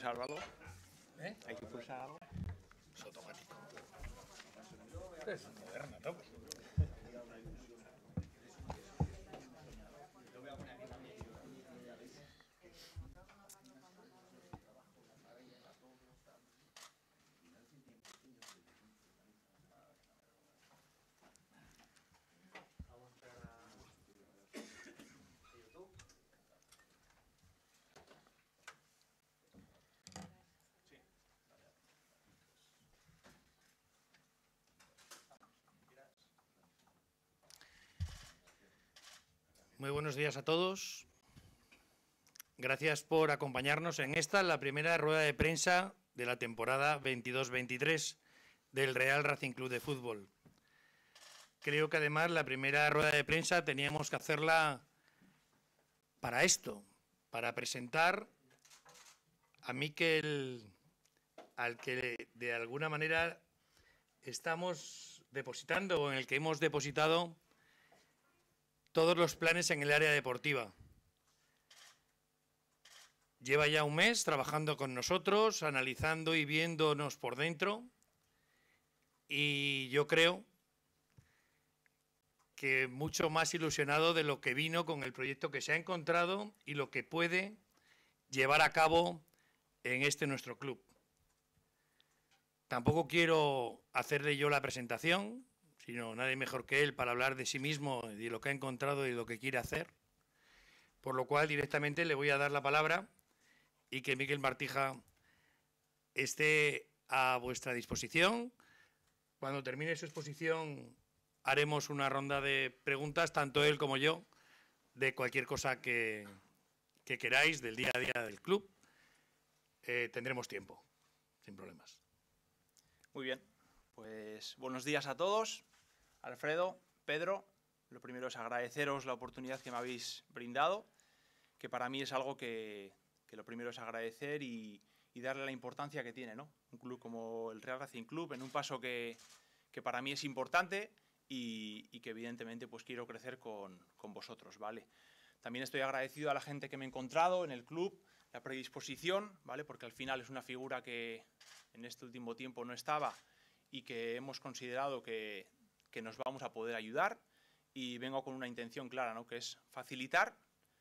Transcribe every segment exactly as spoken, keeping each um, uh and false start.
pulsar algo? ¿Eh? ¿Hay que pulsar algo? Es automático. Es moderno, tope. Muy buenos días a todos. Gracias por acompañarnos en esta, la primera rueda de prensa de la temporada veintidós veintitrés del Real Racing Club de Fútbol. Creo que además la primera rueda de prensa teníamos que hacerla para esto, para presentar a Mikel, al que de alguna manera estamos depositando o en el que hemos depositado todos los planes en el área deportiva. Lleva ya un mes trabajando con nosotros, analizando y viéndonos por dentro, y yo creo que mucho más ilusionado de lo que vino con el proyecto que se ha encontrado y lo que puede llevar a cabo en este nuestro club. Tampoco quiero hacerle yo la presentación, sino nadie mejor que él para hablar de sí mismo, de lo que ha encontrado y de lo que quiere hacer. Por lo cual, directamente le voy a dar la palabra y que Mikel Martija esté a vuestra disposición. Cuando termine su exposición, haremos una ronda de preguntas, tanto él como yo, de cualquier cosa que, que queráis, del día a día del club. Eh, tendremos tiempo, sin problemas. Muy bien, pues buenos días a todos. Alfredo, Pedro, lo primero es agradeceros la oportunidad que me habéis brindado, que para mí es algo que, que lo primero es agradecer y, y darle la importancia que tiene, ¿no? Un club como el Real Racing Club, en un paso que, que para mí es importante y, y que evidentemente pues quiero crecer con, con vosotros, ¿vale? También estoy agradecido a la gente que me he encontrado en el club, la predisposición, ¿vale? Porque al final es una figura que en este último tiempo no estaba y que hemos considerado que, que nos vamos a poder ayudar, y vengo con una intención clara, ¿no? Que es facilitar,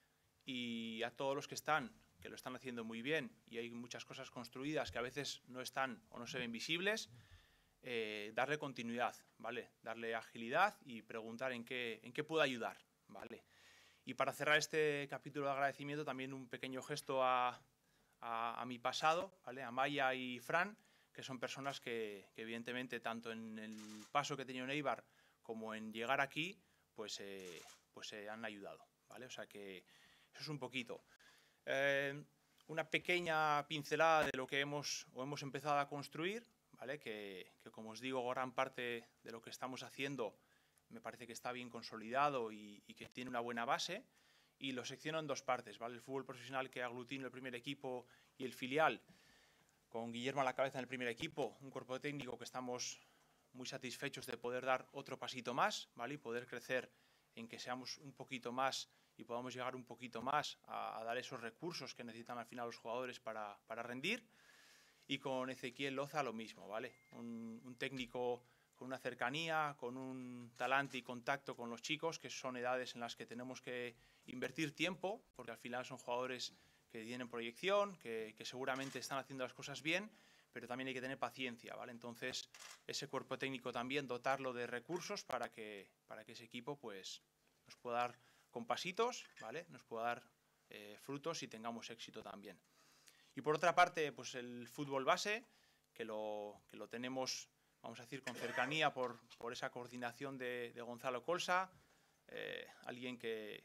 y a todos los que están, que lo están haciendo muy bien, y hay muchas cosas construidas que a veces no están o no se ven visibles, eh, darle continuidad, ¿vale? Darle agilidad y preguntar en qué, en qué puedo ayudar, ¿vale? Y para cerrar este capítulo de agradecimiento, también un pequeño gesto a, a, a mi pasado, ¿vale? A Maya y Fran, que son personas que, que evidentemente tanto en el paso que he tenido en Eibar como en llegar aquí, pues, eh, pues se han ayudado, ¿vale? O sea que eso es un poquito. Eh, una pequeña pincelada de lo que hemos o hemos empezado a construir, ¿vale? Que, que como os digo, gran parte de lo que estamos haciendo me parece que está bien consolidado y, y que tiene una buena base, y lo secciono en dos partes, ¿vale? El fútbol profesional, que aglutina el primer equipo y el filial, con Guillermo a la cabeza en el primer equipo, un cuerpo técnico que estamos muy satisfechos de poder dar otro pasito más, ¿vale? Y poder crecer en que seamos un poquito más y podamos llegar un poquito más a, a dar esos recursos que necesitan al final los jugadores para, para rendir. Y con Ezequiel Loza lo mismo, ¿vale? Un, un técnico con una cercanía, con un talante y contacto con los chicos, que son edades en las que tenemos que invertir tiempo, porque al final son jugadores que tienen proyección, que, que seguramente están haciendo las cosas bien, pero también hay que tener paciencia, ¿vale? Entonces, ese cuerpo técnico también dotarlo de recursos para que, para que ese equipo pues, nos pueda dar con pasitos, ¿vale? Nos pueda dar eh, frutos y tengamos éxito también. Y por otra parte, pues el fútbol base, que lo, que lo tenemos, vamos a decir, con cercanía por, por esa coordinación de, de Gonzalo Colsa, eh, alguien que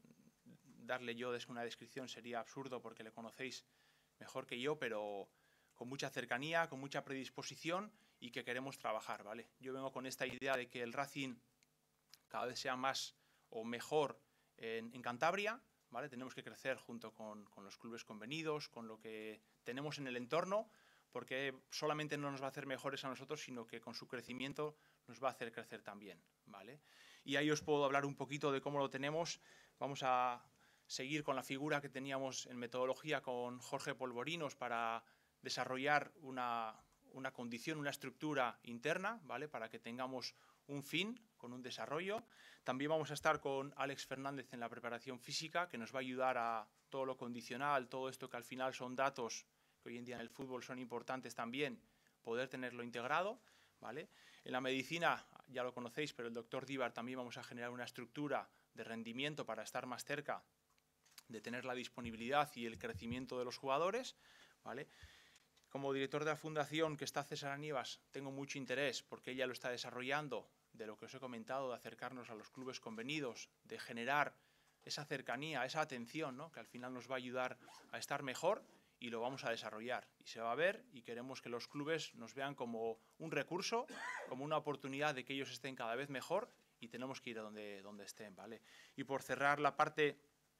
darle yo una descripción sería absurdo porque le conocéis mejor que yo, pero con mucha cercanía, con mucha predisposición y que queremos trabajar, ¿vale? Yo vengo con esta idea de que el Racing cada vez sea más o mejor en, en Cantabria, ¿vale? Tenemos que crecer junto con, con los clubes convenidos, con lo que tenemos en el entorno, porque solamente no nos va a hacer mejores a nosotros, sino que con su crecimiento nos va a hacer crecer también, ¿vale? Y ahí os puedo hablar un poquito de cómo lo tenemos. Vamos a seguir con la figura que teníamos en metodología con Jorge Polvorinos para desarrollar una, una condición, una estructura interna, ¿vale? Para que tengamos un fin con un desarrollo. También vamos a estar con Alex Fernández en la preparación física, que nos va a ayudar a todo lo condicional, todo esto que al final son datos que hoy en día en el fútbol son importantes también, poder tenerlo integrado, ¿vale? En la medicina, ya lo conocéis, pero el doctor Díbar también vamos a generar una estructura de rendimiento para estar más cerca de tener la disponibilidad y el crecimiento de los jugadores, ¿vale? Como director de la fundación, que está César Nievas, tengo mucho interés porque ella lo está desarrollando, de lo que os he comentado, de acercarnos a los clubes convenidos, de generar esa cercanía, esa atención, ¿no? Que al final nos va a ayudar a estar mejor, y lo vamos a desarrollar. Y se va a ver, y queremos que los clubes nos vean como un recurso, como una oportunidad de que ellos estén cada vez mejor, y tenemos que ir a donde, donde estén, ¿vale? Y por cerrar la parte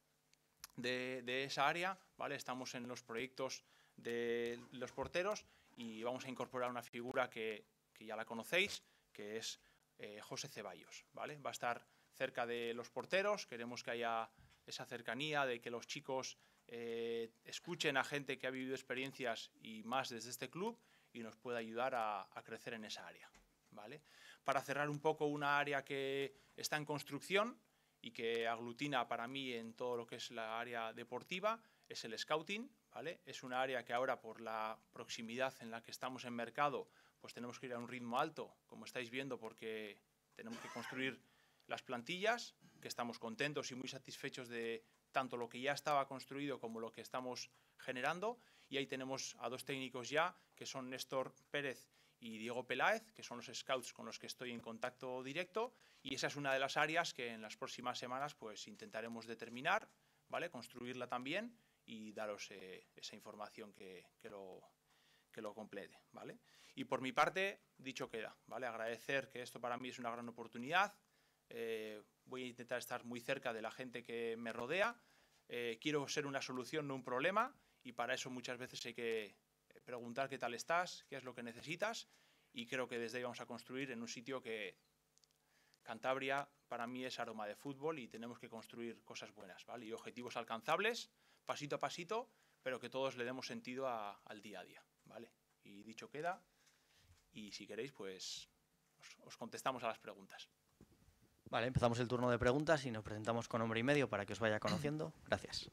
de, de esa área, ¿vale? Estamos en los proyectos de los porteros y vamos a incorporar una figura que, que ya la conocéis, que es eh, José Ceballos, ¿vale? Va a estar cerca de los porteros, queremos que haya esa cercanía, de que los chicos eh, escuchen a gente que ha vivido experiencias y más desde este club y nos pueda ayudar a, a crecer en esa área, ¿vale? Para cerrar un poco una área que está en construcción y que aglutina para mí en todo lo que es la área deportiva, es el scouting, ¿vale? Es una área que ahora, por la proximidad en la que estamos en mercado, pues tenemos que ir a un ritmo alto, como estáis viendo, porque tenemos que construir las plantillas, que estamos contentos y muy satisfechos de tanto lo que ya estaba construido como lo que estamos generando, y ahí tenemos a dos técnicos ya, que son Néstor Pérez y Diego Peláez, que son los scouts con los que estoy en contacto directo, y esa es una de las áreas que en las próximas semanas pues intentaremos determinar, ¿vale? Construirla también y daros eh, esa información que, que, lo, que lo complete, ¿vale? Y por mi parte, dicho queda, ¿vale? Agradecer que esto para mí es una gran oportunidad. Eh, voy a intentar estar muy cerca de la gente que me rodea. Eh, quiero ser una solución, no un problema, y para eso muchas veces hay que preguntar qué tal estás, qué es lo que necesitas, y creo que desde ahí vamos a construir en un sitio que Cantabria para mí es aroma de fútbol y tenemos que construir cosas buenas, ¿vale? Y objetivos alcanzables, pasito a pasito, pero que todos le demos sentido a, al día a día, ¿vale? Y dicho queda, y si queréis, pues os, os contestamos a las preguntas. Vale, empezamos el turno de preguntas y nos presentamos con nombre y medio para que os vaya conociendo. Gracias.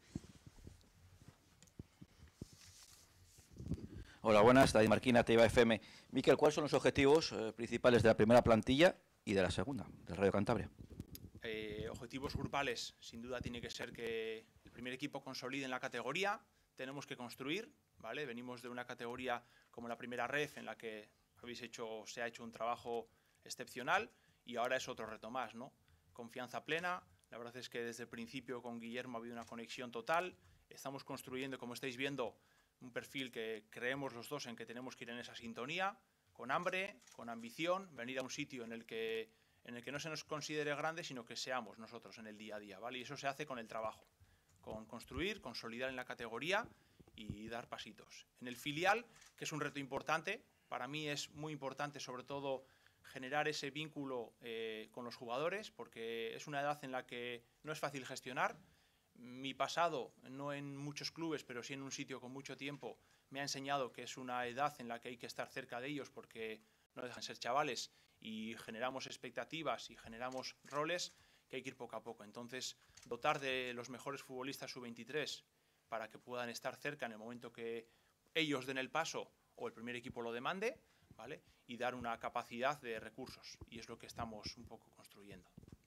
Hola, buenas. David Marquina, Teiva F M. Miquel, ¿cuáles son los objetivos eh, principales de la primera plantilla y de la segunda, del Rayo Cantabria? Eh, objetivos grupales, sin duda tiene que ser que el primer equipo consolide en la categoría. Tenemos que construir, ¿vale? Venimos de una categoría como la primera ref, en la que habéis hecho, se ha hecho un trabajo excepcional, y ahora es otro reto más, ¿no? Confianza plena. La verdad es que desde el principio con Guillermo ha habido una conexión total. Estamos construyendo, como estáis viendo, un perfil que creemos los dos en que tenemos que ir en esa sintonía, con hambre, con ambición, venir a un sitio en el que, en el que no se nos considere grande, sino que seamos nosotros en el día a día, ¿vale? Y eso se hace con el trabajo, con construir, consolidar en la categoría y dar pasitos. En el filial, que es un reto importante, para mí es muy importante sobre todo generar ese vínculo eh, con los jugadores, porque es una edad en la que no es fácil gestionar. Mi pasado, no en muchos clubes, pero sí en un sitio con mucho tiempo, me ha enseñado que es una edad en la que hay que estar cerca de ellos porque no dejan de ser chavales y generamos expectativas y generamos roles que hay que ir poco a poco. Entonces, dotar de los mejores futbolistas sub veintitrés para que puedan estar cerca en el momento que ellos den el paso o el primer equipo lo demande, ¿vale? Y dar una capacidad de recursos, y es lo que estamos un poco construyendo.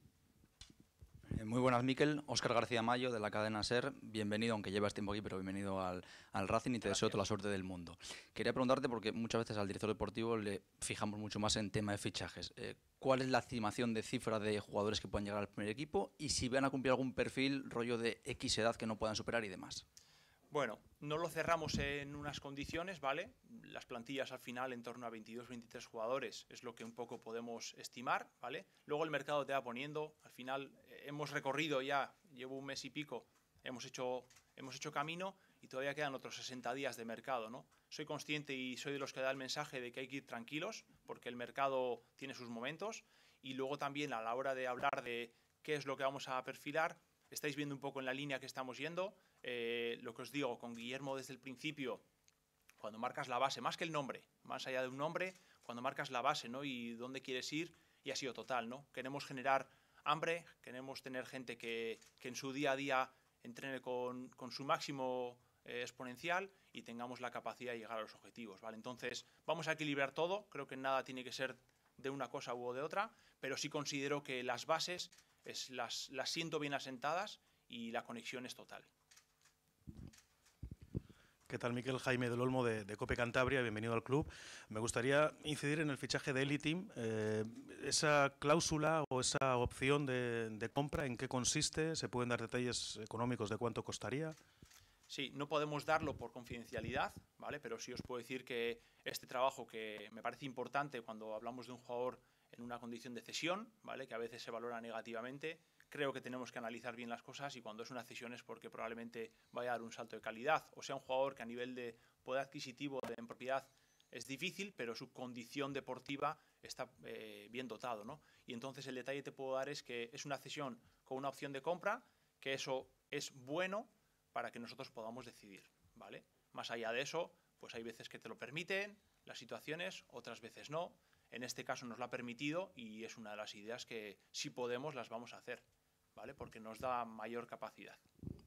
Muy buenas, Miquel. Óscar García Mayo, de la cadena SER. Bienvenido, aunque llevas tiempo aquí, pero bienvenido al, al Racing y te Gracias. deseo toda la suerte del mundo. Quería preguntarte, porque muchas veces al director deportivo le fijamos mucho más en tema de fichajes. Eh, ¿Cuál es la estimación de cifra de jugadores que puedan llegar al primer equipo? Y si van a cumplir algún perfil, rollo de X edad que no puedan superar y demás. Bueno, no lo cerramos en unas condiciones, ¿vale? Las plantillas al final en torno a veintidós, veintitrés jugadores es lo que un poco podemos estimar, ¿vale? Luego el mercado te va poniendo, al final eh, hemos recorrido ya, llevo un mes y pico, hemos hecho, hemos hecho camino y todavía quedan otros sesenta días de mercado, ¿no? Soy consciente y soy de los que da el mensaje de que hay que ir tranquilos porque el mercado tiene sus momentos, y luego también a la hora de hablar de qué es lo que vamos a perfilar, estáis viendo un poco en la línea que estamos yendo. Eh, lo que os digo, con Guillermo desde el principio, cuando marcas la base, más que el nombre, más allá de un nombre, cuando marcas la base, ¿no? Y dónde quieres ir, y ha sido total, ¿no? Queremos generar hambre, queremos tener gente que, que en su día a día entrene con, con su máximo eh, exponencial y tengamos la capacidad de llegar a los objetivos, ¿vale? Entonces, vamos a equilibrar todo, creo que nada tiene que ser de una cosa u de otra, pero sí considero que las bases es, las, las siento bien asentadas y la conexión es total. ¿Qué tal, Miquel? Jaime del Olmo de, de Cope Cantabria, bienvenido al club. Me gustaría incidir en el fichaje de Elitim. Eh, esa cláusula o esa opción de, de compra, ¿en qué consiste? ¿Se pueden dar detalles económicos de cuánto costaría? Sí, no podemos darlo por confidencialidad, ¿vale? Pero sí os puedo decir que este trabajo, que me parece importante cuando hablamos de un jugador en una condición de cesión, ¿vale? Que a veces se valora negativamente, creo que tenemos que analizar bien las cosas, y cuando es una cesión es porque probablemente vaya a dar un salto de calidad, o sea, un jugador que a nivel de poder adquisitivo de en propiedad es difícil, pero su condición deportiva está eh, bien dotado, ¿no? Y entonces el detalle que te puedo dar es que es una cesión con una opción de compra, que eso es bueno para que nosotros podamos decidir, ¿vale? Más allá de eso, pues hay veces que te lo permiten, las situaciones, otras veces no. En este caso nos lo ha permitido y es una de las ideas que, si podemos, las vamos a hacer, ¿vale? Porque nos da mayor capacidad.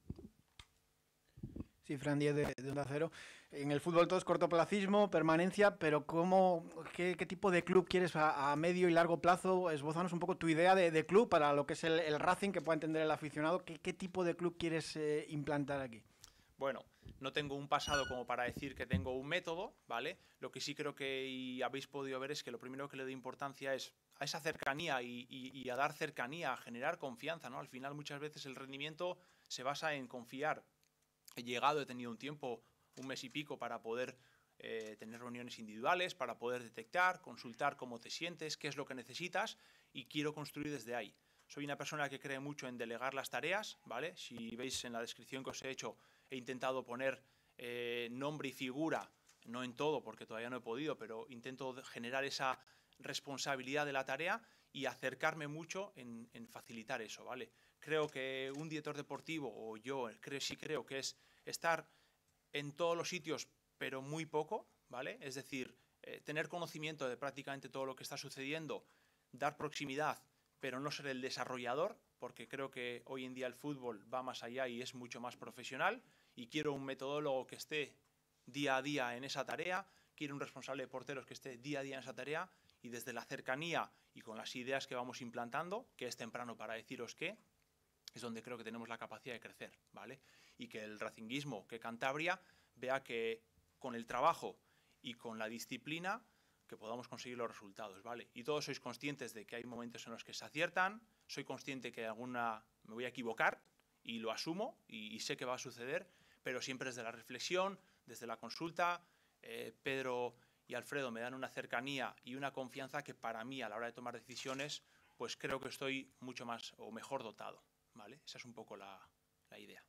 Sí, Fran Díez de, de Onda Cero. En el fútbol todo es cortoplacismo, permanencia, pero ¿cómo, qué, qué tipo de club quieres a, a medio y largo plazo? Esbózanos un poco tu idea de, de club para lo que es el, el Racing, que pueda entender el aficionado. ¿Qué, qué tipo de club quieres eh, implantar aquí? Bueno, no tengo un pasado como para decir que tengo un método, ¿vale? Lo que sí creo que y habéis podido ver es que lo primero que le doy importancia es a esa cercanía y, y, y a dar cercanía, a generar confianza, ¿no? Al final muchas veces el rendimiento se basa en confiar. He llegado, he tenido un tiempo, un mes y pico, para poder eh, tener reuniones individuales, para poder detectar, consultar cómo te sientes, qué es lo que necesitas, y quiero construir desde ahí. Soy una persona que cree mucho en delegar las tareas, ¿vale? Si veis en la descripción que os he hecho, he intentado poner eh, nombre y figura, no en todo porque todavía no he podido, pero intento generar esa responsabilidad de la tarea y acercarme mucho en, en facilitar eso, ¿vale? Creo que un director deportivo, o yo creo, sí creo que es estar en todos los sitios, pero muy poco, ¿vale? Es decir, eh, tener conocimiento de prácticamente todo lo que está sucediendo, dar proximidad, pero no ser el desarrollador, porque creo que hoy en día el fútbol va más allá y es mucho más profesional, y quiero un metodólogo que esté día a día en esa tarea, quiero un responsable de porteros que esté día a día en esa tarea, y desde la cercanía y con las ideas que vamos implantando, que es temprano para deciros qué, es donde creo que tenemos la capacidad de crecer, ¿vale? Y que el racinguismo, que Cantabria, vea que con el trabajo y con la disciplina que podamos conseguir los resultados, ¿vale? Y todos sois conscientes de que hay momentos en los que se aciertan, soy consciente que alguna me voy a equivocar y lo asumo y, y sé que va a suceder, pero siempre desde la reflexión, desde la consulta. eh, Pedro y Alfredo me dan una cercanía y una confianza que para mí a la hora de tomar decisiones, pues creo que estoy mucho más o mejor dotado, ¿vale? Esa es un poco la, la idea.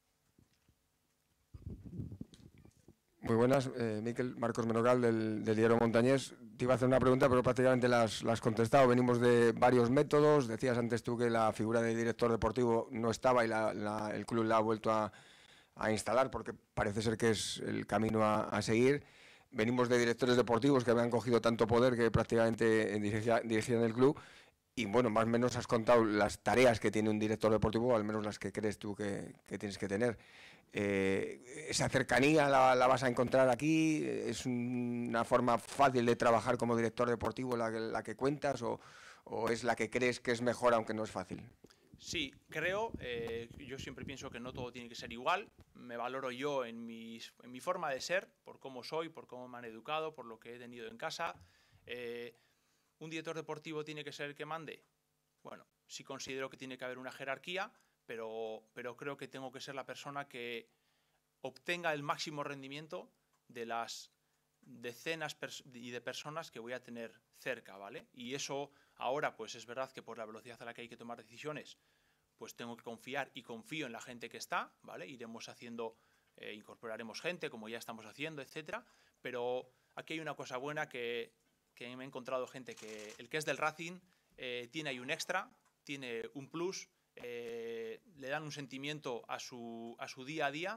Muy buenas, eh, Miquel, Marcos Menocal del, del Diario Montañés. Te iba a hacer una pregunta, pero prácticamente la has, la has contestado. Venimos de varios métodos. Decías antes tú que la figura de director deportivo no estaba y la, la, el club la ha vuelto a, a instalar, porque parece ser que es el camino a, a seguir. Venimos de directores deportivos que habían cogido tanto poder que prácticamente dirigían, dirigían el club. Y bueno, más o menos has contado las tareas que tiene un director deportivo, o al menos las que crees tú que, que tienes que tener. Eh, ¿Esa cercanía la, la vas a encontrar aquí? ¿Es una forma fácil de trabajar como director deportivo la, la que cuentas, o, o es la que crees que es mejor aunque no es fácil? Sí, creo, eh, yo siempre pienso que no todo tiene que ser igual. Me valoro yo en, mis, en mi forma de ser, por cómo soy, por cómo me han educado, por lo que he tenido en casa. Eh, ¿Un director deportivo tiene que ser el que mande? Bueno, sí considero que tiene que haber una jerarquía, pero, pero creo que tengo que ser la persona que obtenga el máximo rendimiento de las decenas y de personas que voy a tener cerca, ¿vale? Y eso ahora, pues es verdad que por la velocidad a la que hay que tomar decisiones, pues tengo que confiar y confío en la gente que está, ¿vale? Iremos haciendo, eh, incorporaremos gente, como ya estamos haciendo, etcétera. Pero aquí hay una cosa buena que, que me he encontrado gente que el que es del Racing eh, tiene ahí un extra, tiene un plus, eh, le dan un sentimiento a su, a su día a día,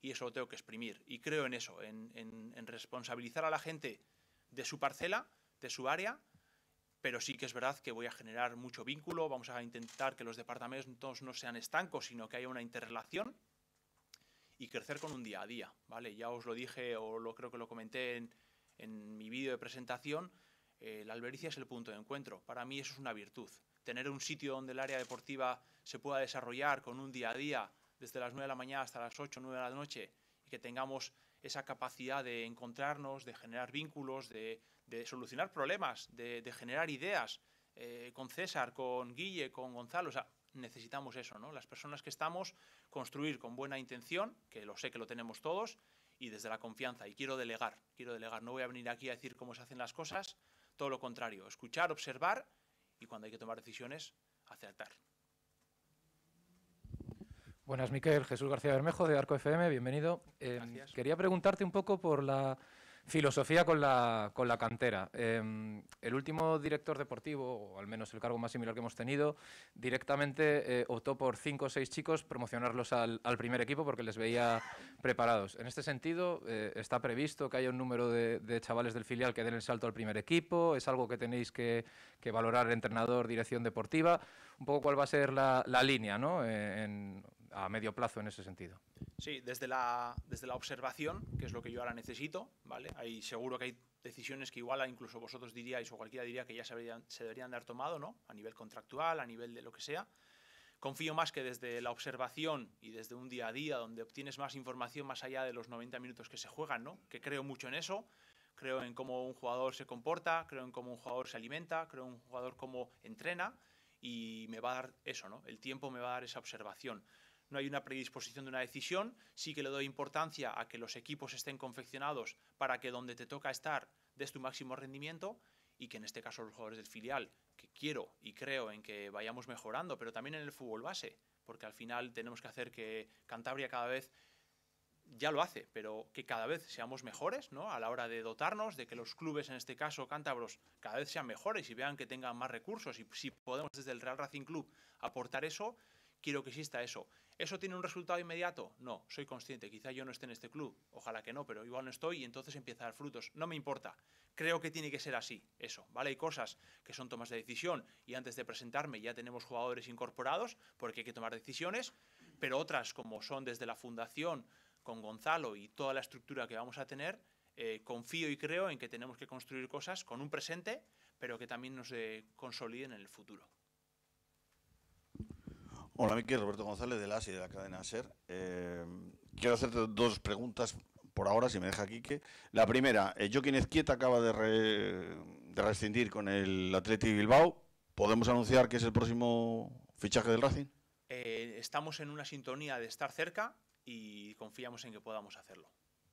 y eso lo tengo que exprimir. Y creo en eso, en, en, en responsabilizar a la gente de su parcela, de su área, pero sí que es verdad que voy a generar mucho vínculo, vamos a intentar que los departamentos no sean estancos, sino que haya una interrelación y crecer con un día a día, ¿vale? Ya os lo dije, o lo, creo que lo comenté en, en mi vídeo de presentación, eh, la albericia es el punto de encuentro. Para mí eso es una virtud. Tener un sitio donde el área deportiva se pueda desarrollar con un día a día, desde las nueve de la mañana hasta las ocho, nueve de la noche, y que tengamos esa capacidad de encontrarnos, de generar vínculos, de, de solucionar problemas, de, de generar ideas, eh, con César, con Guille, con Gonzalo. O sea, necesitamos eso, ¿no? Las personas que estamos, construir con buena intención, que lo sé que lo tenemos todos, y desde la confianza. Y quiero delegar, quiero delegar. No voy a venir aquí a decir cómo se hacen las cosas, todo lo contrario. Escuchar, observar, y cuando hay que tomar decisiones, acertar. Buenas, Miquel. Jesús García Bermejo, de Arco F M, bienvenido. Eh, quería preguntarte un poco por la filosofía con la, con la cantera. Eh, el último director deportivo, o al menos el cargo más similar que hemos tenido, directamente eh, optó por cinco o seis chicos, promocionarlos al, al primer equipo porque les veía preparados. En este sentido, eh, ¿está previsto que haya un número de, de chavales del filial que den el salto al primer equipo? ¿Es algo que tenéis que, que valorar el entrenador, dirección deportiva? Un poco cuál va a ser la, la línea, ¿no? Eh, en, a medio plazo en ese sentido. Sí, desde la, desde la observación, que es lo que yo ahora necesito, ¿vale? Hay, seguro que hay decisiones que igual incluso vosotros diríais o cualquiera diría que ya se deberían, se deberían de haber tomado, ¿no? A nivel contractual, a nivel de lo que sea. Confío más que desde la observación y desde un día a día donde obtienes más información más allá de los noventa minutos que se juegan, ¿no? Que creo mucho en eso. Creo en cómo un jugador se comporta, creo en cómo un jugador se alimenta, creo en un jugador cómo entrena y me va a dar eso, ¿no? El tiempo me va a dar esa observación. No hay una predisposición de una decisión, sí que le doy importancia a que los equipos estén confeccionados para que donde te toca estar des tu máximo rendimiento y que en este caso los jugadores del filial, que quiero y creo en que vayamos mejorando, pero también en el fútbol base, porque al final tenemos que hacer que Cantabria cada vez, ya lo hace, pero que cada vez seamos mejores, ¿no? A la hora de dotarnos, de que los clubes, en este caso cántabros, cada vez sean mejores y vean que tengan más recursos y si podemos desde el Real Racing Club aportar eso, quiero que exista eso. ¿Eso tiene un resultado inmediato? No, soy consciente. Quizá yo no esté en este club. Ojalá que no, pero igual no estoy y entonces empieza a dar frutos. No me importa. Creo que tiene que ser así, eso, ¿vale? Hay cosas que son tomas de decisión y antes de presentarme ya tenemos jugadores incorporados porque hay que tomar decisiones, pero otras como son desde la fundación, con Gonzalo y toda la estructura que vamos a tener, eh, confío y creo en que tenemos que construir cosas con un presente, pero que también nos eh, consoliden en el futuro. Hola, Miquel, Roberto González de la A S I de la cadena SER. Eh, quiero hacerte dos preguntas por ahora, si me deja Quique. La primera, eh, Joaquín Ezquieta acaba de, re, de rescindir con el Athletic Bilbao. ¿Podemos anunciar que es el próximo fichaje del Racing? Eh, estamos en una sintonía de estar cerca y confiamos en que podamos hacerlo.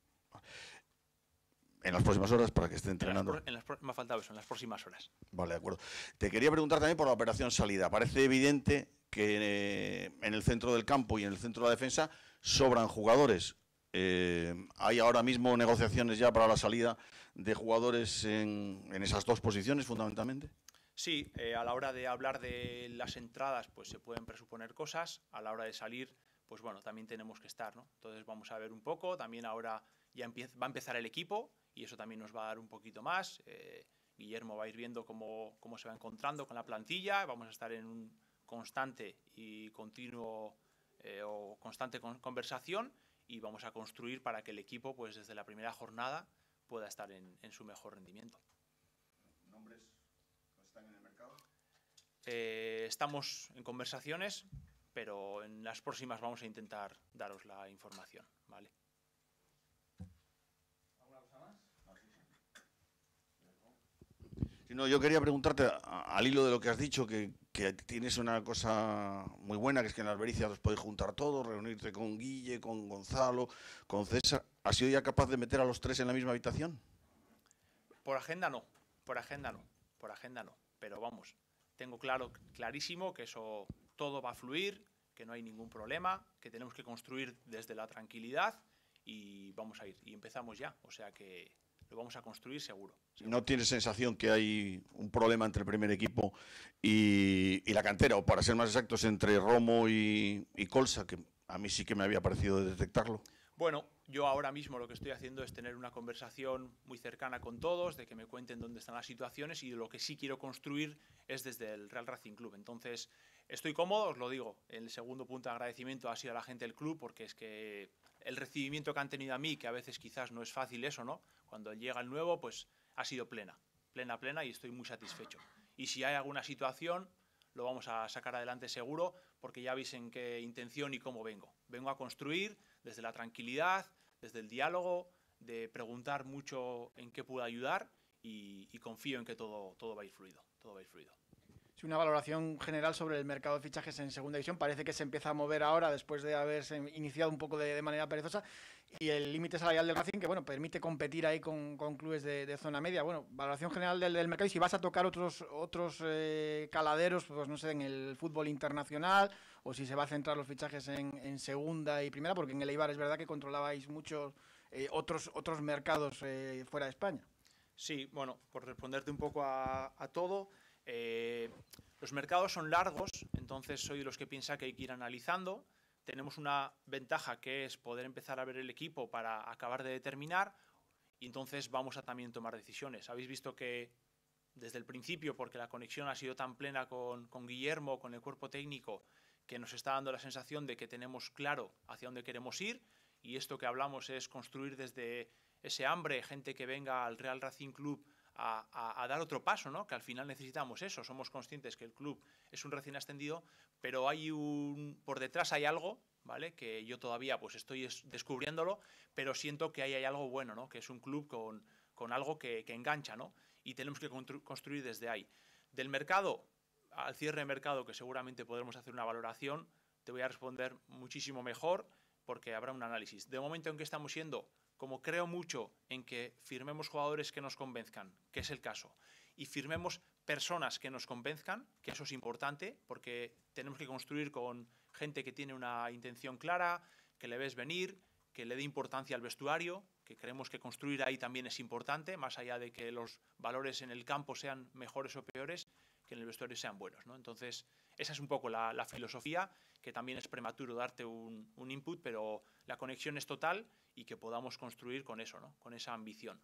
En las próximas horas, para que esté entrenando. En las, en las, me ha faltado eso, en las próximas horas. Vale, de acuerdo. Te quería preguntar también por la operación salida. Parece evidente que eh, en el centro del campo y en el centro de la defensa sobran jugadores. Eh, ¿Hay ahora mismo negociaciones ya para la salida de jugadores en, en esas dos posiciones, fundamentalmente? Sí, eh, a la hora de hablar de las entradas, pues se pueden presuponer cosas. A la hora de salir, pues bueno, también tenemos que estar, ¿no? Entonces vamos a ver un poco. También ahora ya empieza, va a empezar el equipo y eso también nos va a dar un poquito más. Eh, Guillermo va a ir viendo cómo, cómo se va encontrando con la plantilla. Vamos a estar en un constante y continuo eh, o constante con, conversación y vamos a construir para que el equipo, pues desde la primera jornada, pueda estar en, en su mejor rendimiento. ¿Nombres están en el mercado? Eh, estamos en conversaciones, pero en las próximas vamos a intentar daros la información, ¿vale? ¿Alguna cosa más? No, yo quería preguntarte, al hilo de lo que has dicho, que, que tienes una cosa muy buena, que es que en la albericia los podéis juntar todos, reunirte con Guille, con Gonzalo, con César. ¿Has sido ya capaz de meter a los tres en la misma habitación? Por agenda no, por agenda no, por agenda no. Pero vamos, tengo claro, clarísimo que eso todo va a fluir, que no hay ningún problema, que tenemos que construir desde la tranquilidad y vamos a ir. Y empezamos ya, o sea que lo vamos a construir seguro. seguro. ¿No tienes sensación que hay un problema entre el primer equipo y, y la cantera? O para ser más exactos, entre Romo y, y Colsa, que a mí sí que me había parecido detectarlo. Bueno, yo ahora mismo lo que estoy haciendo es tener una conversación muy cercana con todos, de que me cuenten dónde están las situaciones, y lo que sí quiero construir es desde el Real Racing Club. Entonces, estoy cómodo, os lo digo. El segundo punto de agradecimiento ha sido a la gente del club, porque es que el recibimiento que han tenido a mí, que a veces quizás no es fácil eso, ¿no? Cuando llega el nuevo, pues ha sido plena, plena, plena, y estoy muy satisfecho. Y si hay alguna situación, lo vamos a sacar adelante seguro, porque ya veis en qué intención y cómo vengo. Vengo a construir desde la tranquilidad, desde el diálogo, de preguntar mucho en qué puedo ayudar, y, y confío en que todo, todo va a ir fluido, todo va a ir fluido. Sí, una valoración general sobre el mercado de fichajes en segunda división. Parece que se empieza a mover ahora después de haberse iniciado un poco de, de manera perezosa, y el límite salarial del Racing, que bueno, permite competir ahí con, con clubes de, de zona media. Bueno, valoración general del, del mercado, y si vas a tocar otros otros eh, caladeros, pues no sé, en el fútbol internacional, o si se va a centrar los fichajes en, en segunda y primera, porque en el Eibar es verdad que controlabais muchos eh, otros otros mercados eh, fuera de España. Sí, bueno, por responderte un poco a, a todo, eh, los mercados son largos, entonces soy de los que piensa que hay que ir analizando. Tenemos una ventaja, que es poder empezar a ver el equipo para acabar de determinar, y entonces vamos a también tomar decisiones. Habéis visto que desde el principio, porque la conexión ha sido tan plena con, con Guillermo, con el cuerpo técnico, que nos está dando la sensación de que tenemos claro hacia dónde queremos ir, y esto que hablamos es construir desde ese hambre, gente que venga al Real Racing Club a, a, a dar otro paso, ¿no? Que al final necesitamos eso. Somos conscientes que el club es un recién ascendido, pero hay un, por detrás hay algo, ¿vale? Que yo todavía pues estoy descubriéndolo, pero siento que ahí hay algo bueno, ¿no? Que es un club con, con algo que, que engancha, ¿no? Y tenemos que construir desde ahí. Del mercado, al cierre de mercado, que seguramente podremos hacer una valoración, te voy a responder muchísimo mejor, porque habrá un análisis. De momento, ¿en qué estamos siendo? Como creo mucho en que firmemos jugadores que nos convenzcan, que es el caso, y firmemos personas que nos convenzcan, que eso es importante, porque tenemos que construir con gente que tiene una intención clara, que le ves venir, que le dé importancia al vestuario, que creemos que construir ahí también es importante, más allá de que los valores en el campo sean mejores o peores, que en el vestuario sean buenos, ¿no? Entonces, esa es un poco la, la filosofía, que también es prematuro darte un, un input, pero la conexión es total, y que podamos construir con eso, ¿no? Con esa ambición.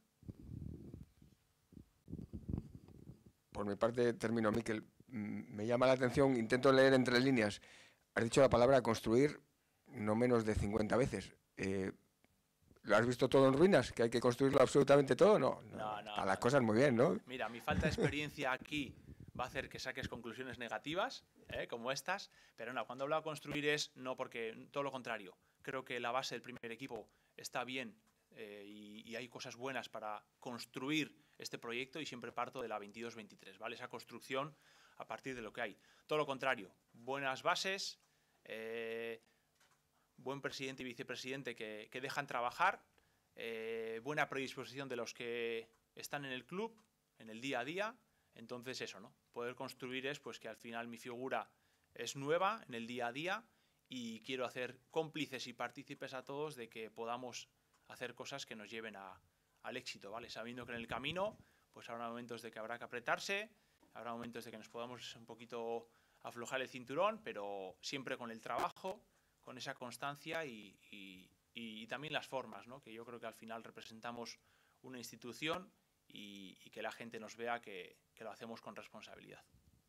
Por mi parte, termino, Mikel. Me llama la atención, intento leer entre líneas. Has dicho la palabra construir no menos de cincuenta veces. Eh, ¿Lo has visto todo en ruinas? ¿Que hay que construirlo absolutamente todo? No, no, no, no están las no. cosas muy bien, ¿no? Mira, mi falta de experiencia aquí va a hacer que saques conclusiones negativas, ¿eh? Como estas, pero no, cuando hablo de construir es no, porque todo lo contrario. Creo que la base del primer equipo está bien, eh, y, y hay cosas buenas para construir este proyecto, y siempre parto de la veintidós veintitrés, ¿vale? Esa construcción a partir de lo que hay. Todo lo contrario, buenas bases, eh, buen presidente y vicepresidente que, que dejan trabajar, eh, buena predisposición de los que están en el club, en el día a día. Entonces eso, ¿no? Poder construir es pues que al final mi figura es nueva en el día a día, y quiero hacer cómplices y partícipes a todos de que podamos hacer cosas que nos lleven a, al éxito, ¿vale? Sabiendo que en el camino pues habrá momentos de que habrá que apretarse, habrá momentos de que nos podamos un poquito aflojar el cinturón, pero siempre con el trabajo, con esa constancia y, y, y también las formas, ¿no? Que yo creo que al final representamos una institución, y, y que la gente nos vea que, que lo hacemos con responsabilidad.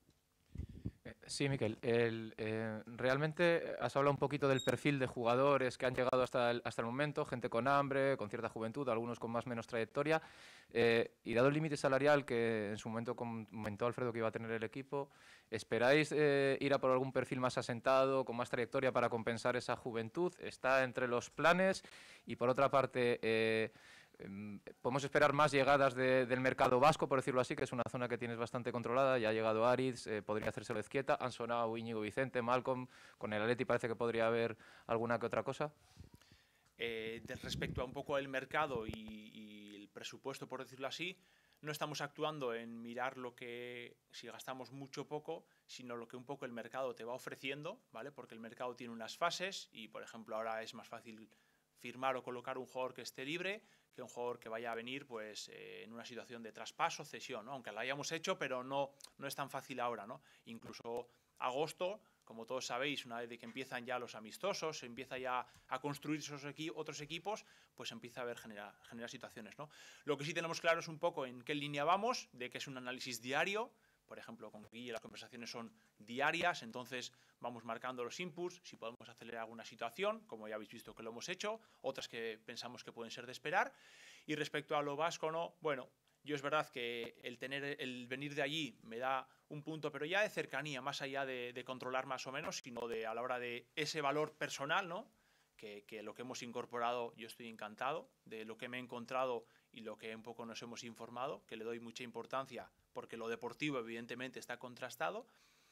Sí, Mikel, el, eh, realmente has hablado un poquito del perfil de jugadores que han llegado hasta el, hasta el momento, gente con hambre, con cierta juventud, algunos con más o menos trayectoria, eh, y dado el límite salarial que en su momento comentó Alfredo que iba a tener el equipo, ¿esperáis eh, ir a por algún perfil más asentado, con más trayectoria para compensar esa juventud? ¿Está entre los planes? Y por otra parte, eh, ¿podemos esperar más llegadas de, del mercado vasco, por decirlo así, que es una zona que tienes bastante controlada? Ya ha llegado Aritz, eh, podría hacerse Ezquieta, han sonado Íñigo Vicente, Malcolm, con el Atleti parece que podría haber alguna que otra cosa. Eh, de respecto a un poco el mercado y, y el presupuesto, por decirlo así, no estamos actuando en mirar lo que, si gastamos mucho o poco, sino lo que un poco el mercado te va ofreciendo, ¿vale? Porque el mercado tiene unas fases y, por ejemplo, ahora es más fácil firmar o colocar un jugador que esté libre que un jugador que vaya a venir pues eh, en una situación de traspaso, cesión, ¿no? Aunque lo hayamos hecho, pero no, no es tan fácil ahora, ¿no? Incluso agosto, como todos sabéis, una vez de que empiezan ya los amistosos, se empieza ya a construir esos equi otros equipos, pues empieza a haber generar, generar situaciones, ¿no? Lo que sí tenemos claro es un poco en qué línea vamos, de que es un análisis diario. Por ejemplo, con Guille las conversaciones son diarias, entonces vamos marcando los inputs, si podemos acelerar alguna situación, como ya habéis visto que lo hemos hecho, otras que pensamos que pueden ser de esperar. Y respecto a lo vasco, no, bueno, yo es verdad que el, tener, el venir de allí me da un punto, pero ya de cercanía, más allá de, de controlar más o menos, sino de a la hora de ese valor personal, ¿no? Que, que lo que hemos incorporado, yo estoy encantado, de lo que me he encontrado y lo que un poco nos hemos informado, que le doy mucha importancia, porque lo deportivo evidentemente está contrastado,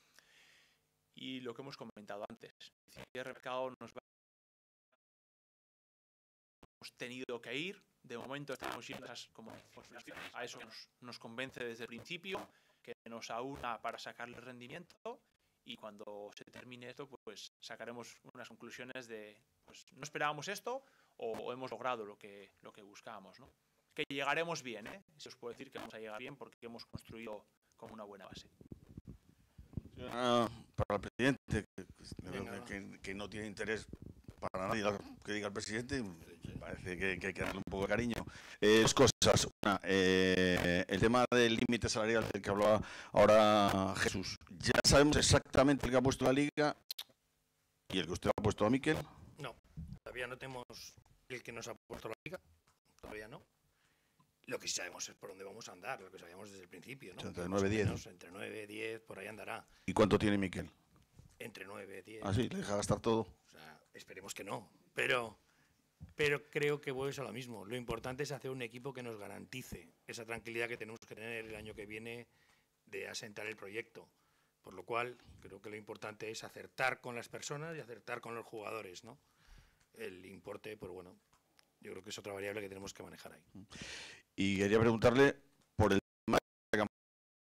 y lo que hemos comentado antes, el cierre de mercado nos va... hemos tenido que ir, de momento estamos yendo a, esas, como, a eso que nos, nos convence desde el principio, que nos aúna para sacarle rendimiento, y cuando se termine esto, pues sacaremos unas conclusiones de, pues no esperábamos esto, o, o hemos logrado lo que, lo que buscábamos, ¿no? Que llegaremos bien, ¿eh? Si os puedo decir que vamos a llegar bien porque hemos construido con una buena base. Ah, para el presidente, que, Venga, que, que no tiene interés para nadie que diga el presidente, parece que, que hay que darle un poco de cariño. Eh, dos cosas. Una, eh, el tema del límite salarial del que hablaba ahora Jesús. Ya sabemos exactamente el que ha puesto la Liga y el que usted ha puesto a Miquel. No, todavía no tenemos el que nos ha puesto la Liga, todavía no. Lo que sí sabemos es por dónde vamos a andar, lo que sabíamos desde el principio, ¿no? Entre nueve y diez. Entre nueve y diez, por ahí andará. ¿Y cuánto tiene Miquel? Entre nueve y diez. ¿Ah, sí? ¿Le deja gastar todo? O sea, esperemos que no. Pero, pero creo que vuelves a lo mismo. Lo importante es hacer un equipo que nos garantice esa tranquilidad que tenemos que tener el año que viene de asentar el proyecto. Por lo cual, creo que lo importante es acertar con las personas y acertar con los jugadores, ¿no? El importe, pues bueno, yo creo que es otra variable que tenemos que manejar ahí. Y quería preguntarle por el tema de la campaña.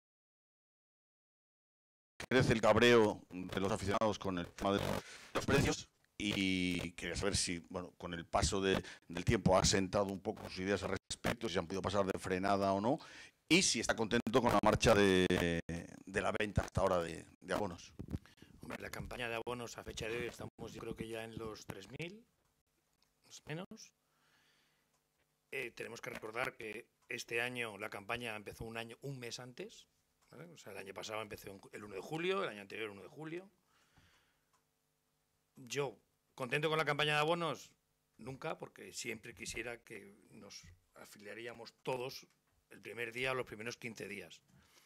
Crece el cabreo de los aficionados con el tema de los precios y quería saber si, bueno, con el paso de, del tiempo ha sentado un poco sus ideas al respecto, si se han podido pasar de frenada o no, y si está contento con la marcha de, de la venta hasta ahora de, de abonos. Hombre, la campaña de abonos a fecha de hoy estamos, yo creo que ya en los tres mil, más o menos. Eh, tenemos que recordar que este año la campaña empezó un año, un mes antes, ¿vale? O sea, el año pasado empezó el uno de julio, el año anterior el uno de julio. Yo, contento con la campaña de abonos, nunca, porque siempre quisiera que nos afiliaríamos todos el primer día o los primeros quince días.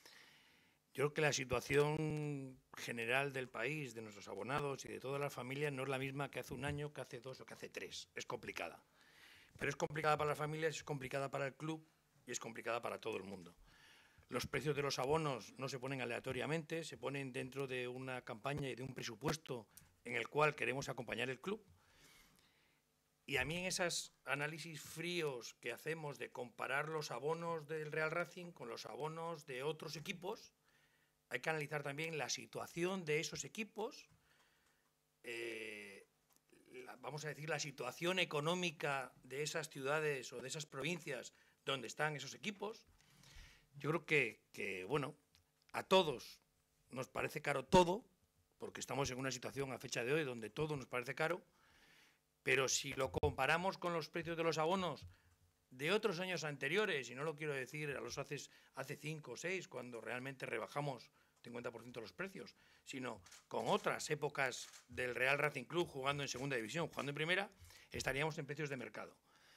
Yo creo que la situación general del país, de nuestros abonados y de todas las familias no es la misma que hace un año, que hace dos o que hace tres. Es complicada. Pero es complicada para las familias, es complicada para el club y es complicada para todo el mundo. Los precios de los abonos no se ponen aleatoriamente, se ponen dentro de una campaña y de un presupuesto en el cual queremos acompañar el club. Y a mí en esos análisis fríos que hacemos de comparar los abonos del Real Racing con los abonos de otros equipos, hay que analizar también la situación de esos equipos, eh, la, vamos a decir, la situación económica de esas ciudades o de esas provincias donde están esos equipos. Yo creo que, que, bueno, a todos nos parece caro todo, porque estamos en una situación a fecha de hoy donde todo nos parece caro, pero si lo comparamos con los precios de los abonos de otros años anteriores, y no lo quiero decir a los hace, hace cinco o seis, cuando realmente rebajamos cincuenta por ciento los precios, sino con otras épocas del Real Racing Club jugando en segunda división, jugando en primera, estaríamos en precios de mercado.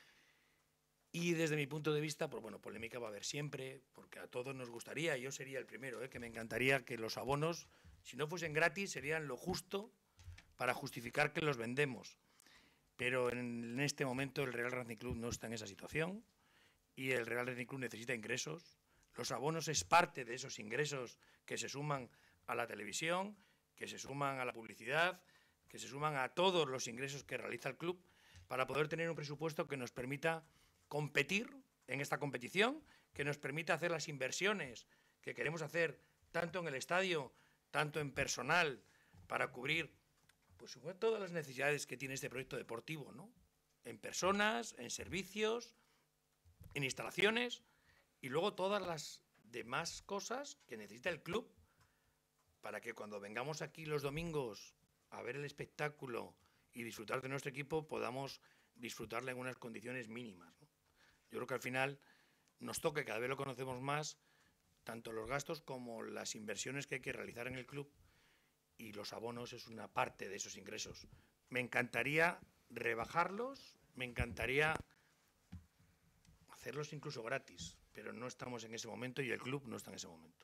Y desde mi punto de vista, pues bueno, polémica va a haber siempre, porque a todos nos gustaría, y yo sería el primero, ¿eh? que me encantaría que los abonos, si no fuesen gratis, serían lo justo para justificar que los vendemos. Pero en este momento el Real Racing Club no está en esa situación y el Real Racing Club necesita ingresos. Los abonos es parte de esos ingresos que se suman a la televisión, que se suman a la publicidad, que se suman a todos los ingresos que realiza el club para poder tener un presupuesto que nos permita competir en esta competición, que nos permita hacer las inversiones que queremos hacer tanto en el estadio, tanto en personal, para cubrir pues todas las necesidades que tiene este proyecto deportivo, ¿no? En personas, en servicios, en instalaciones y luego todas las demás cosas que necesita el club para que cuando vengamos aquí los domingos a ver el espectáculo y disfrutar de nuestro equipo, podamos disfrutarla en unas condiciones mínimas, ¿no? Yo creo que al final nos toca, cada vez lo conocemos más, tanto los gastos como las inversiones que hay que realizar en el club, y los abonos es una parte de esos ingresos. Me encantaría rebajarlos, me encantaría hacerlos incluso gratis, pero no estamos en ese momento y el club no está en ese momento.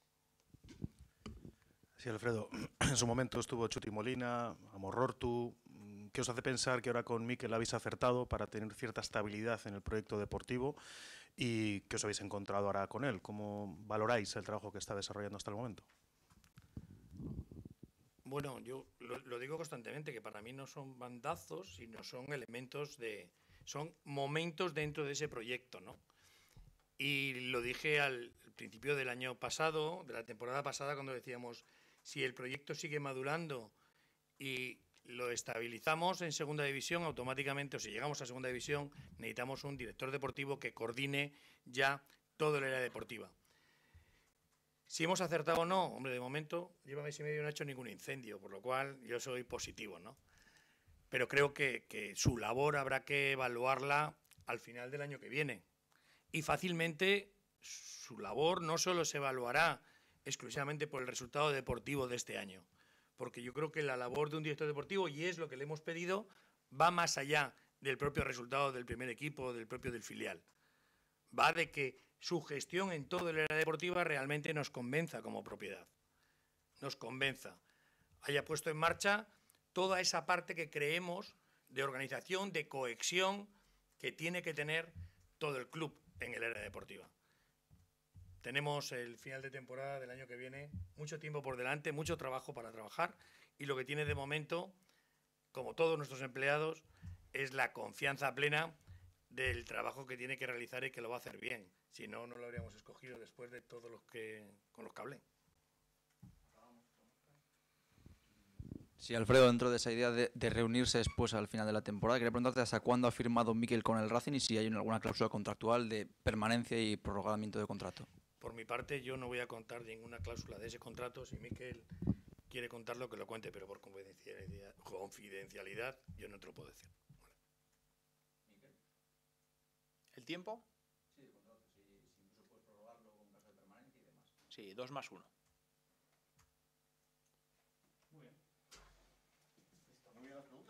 Sí, Alfredo, en su momento estuvo Chuti Molina, Amorortu. ¿Qué os hace pensar que ahora con Mikel habéis acertado para tener cierta estabilidad en el proyecto deportivo? ¿Y qué os habéis encontrado ahora con él? ¿Cómo valoráis el trabajo que está desarrollando hasta el momento? Bueno, yo lo, lo digo constantemente, que para mí no son bandazos, sino son elementos de... son momentos dentro de ese proyecto, ¿no? Y lo dije al principio del año pasado, de la temporada pasada, cuando decíamos, si el proyecto sigue madurando y lo estabilizamos en segunda división, automáticamente, o si llegamos a segunda división, necesitamos un director deportivo que coordine ya todo el área deportiva. Si hemos acertado o no, hombre, de momento, lleva mes y medio y no ha hecho ningún incendio, por lo cual yo soy positivo, ¿no? Pero creo que, que su labor habrá que evaluarla al final del año que viene. Y fácilmente su labor no solo se evaluará exclusivamente por el resultado deportivo de este año, porque yo creo que la labor de un director deportivo, y es lo que le hemos pedido, va más allá del propio resultado del primer equipo, del propio del filial. Va de que su gestión en todo el área deportiva realmente nos convenza como propiedad, nos convenza, haya puesto en marcha toda esa parte que creemos de organización, de cohesión que tiene que tener todo el club en el área deportiva. Tenemos el final de temporada del año que viene, mucho tiempo por delante, mucho trabajo para trabajar, y lo que tiene de momento, como todos nuestros empleados, es la confianza plena del trabajo que tiene que realizar y que lo va a hacer bien. Si no, no lo habríamos escogido después de todos los que con los que hablé. Sí, Alfredo, dentro de esa idea de, de reunirse después al final de la temporada, quería preguntarte hasta cuándo ha firmado Mikel con el Racing y si hay alguna cláusula contractual de permanencia y prorrogamiento de contrato. Por mi parte, yo no voy a contar ninguna cláusula de ese contrato. Si Mikel quiere contarlo, que lo cuente, pero por confidencialidad, confidencialidad yo no te lo puedo decir. Vale. ¿El tiempo? Sí, el contrato, si, si incluso puedes prorrogarlo con caso de permanencia y demás. Sí, dos más uno. Muy bien. Muy bien, Alfredo.